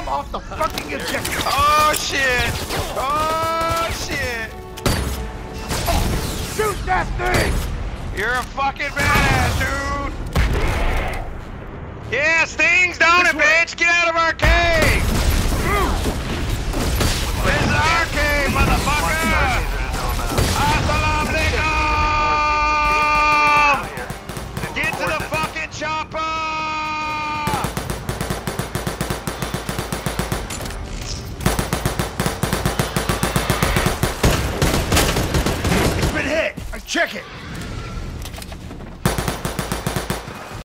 them off the fucking objective. Oh shit! Oh shit! Shoot that thing! You're a fucking badass, dude! Yeah, Sting's down it, bitch! Get out of our cave!